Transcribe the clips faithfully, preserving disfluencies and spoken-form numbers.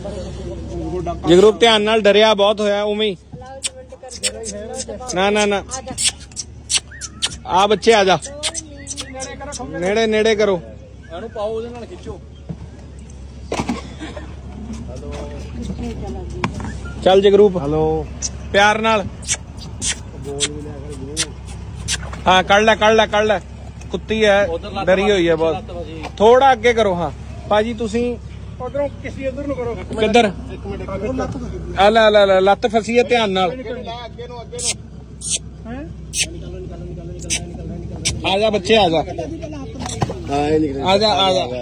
ਜਗਰੂਪ ਧਿਆਨ ਨਾਲ, ਡਰਿਆ ਬਹੁਤ ਹੋਇਆ ਉਵੇਂ ਹੀ। ਨਾ ਨਾ ਨਾ ਆ ਬੱਚੇ ਆ ਜਾ, ਨੇੜੇ ਨੇੜੇ ਕਰੋ ਇਹਨੂੰ, ਪਾਓ ਉਹਦੇ ਨਾਲ ਖਿੱਚੋ। ਚੱਲ ਜਗਰੂਪ, ਹੈਲੋ ਪਿਆਰ ਨਾਲ। ਹਾਂ ਕੱਢ ਲੈ ਕੱਢ ਲੈ ਕੱਢ ਲੈ, ਕੁੱਤੀ ਹੈ, ਡਰੀ ਹੋਈ ਹੈ ਬਹੁਤ। ਥੋੜਾ ਅੱਗੇ ਕਰੋ। ਹਾਂ ਭਾਜੀ ਤੁਸੀਂ ਉਧਰੋਂ ਕਿਸੇ ਉਧਰ ਨੂੰ ਕਰੋ। ਕਿੱਧਰ? ਆ ਲੈ ਲੈ ਲੈ, ਲੱਤ ਫਸੀ ਹੈ, ਧਿਆਨ ਨਾਲ। ਆ ਜਾ ਬੱਚੇ, ਆ ਜਾ ਆ ਜਾ ਆ ਜਾ,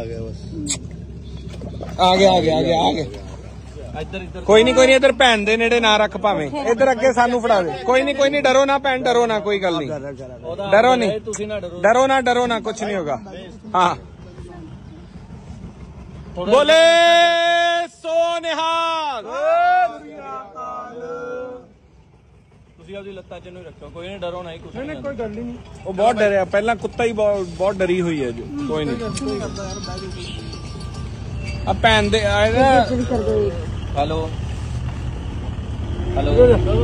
ਆ ਗਿਆ ਆ ਗਿਆ ਆ ਗਿਆ ਆ ਗਿਆ। ਕੋਈ ਨੀ ਕੋਈ ਨੀ, ਇੱਧਰ ਭੈਣ ਦੇ ਨੇੜੇ ਨਾ ਰੱਖ, ਭਾਵੇਂ ਇੱਧਰ ਅੱਗੇ ਸਾਨੂੰ ਫੜਾ ਦੇ। ਕੋਈ ਨੀ ਕੋਈ ਨੀ, ਡਰੋ ਨਾ ਭੈਣ, ਡਰੋ ਨਾ, ਕੋਈ ਗੱਲ ਨਹੀਂ, ਡਰੋ ਨਹੀਂ, ਡਰੋ ਨਾ ਡਰੋ ਨਾ, ਕੁਛ ਨਹੀਂ ਹੋਗਾ। ਹਾਂ ਬੋਲੇ ਸੋ ਨਿਹਾਲ। ਤੁਸੀਂ ਆਪਦੀ ਲੱਤਾਂ ਚ ਨੂੰ ਰੱਖੋ, ਕੋਈ ਨਹੀਂ, ਡਰੋ ਨਾ, ਕੁਛ ਨਹੀਂ, ਕੋਈ ਗੱਲ ਨਹੀਂ। ਉਹ ਬਹੁਤ ਡਰਿਆ ਪਹਿਲਾਂ, ਕੁੱਤਾ ਹੀ ਬਹੁਤ ਬਹੁਤ ਡਰੀ ਹੋਈ ਹੈ ਜੀ। ਕੋਈ ਨਹੀਂ, ਆ ਭੈਣ ਦੇ ਹੈਲੋ ਹੈਲੋ,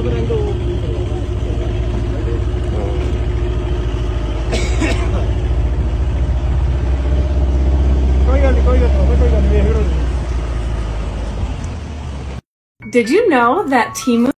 ਕੋਈ ਗੱਲ ਨਹੀਂ ਕੋਈ ਗੱਲ ਨਹੀਂ ਕੋਈ ਗੱਲ ਨਹੀਂ। Did you know that Temu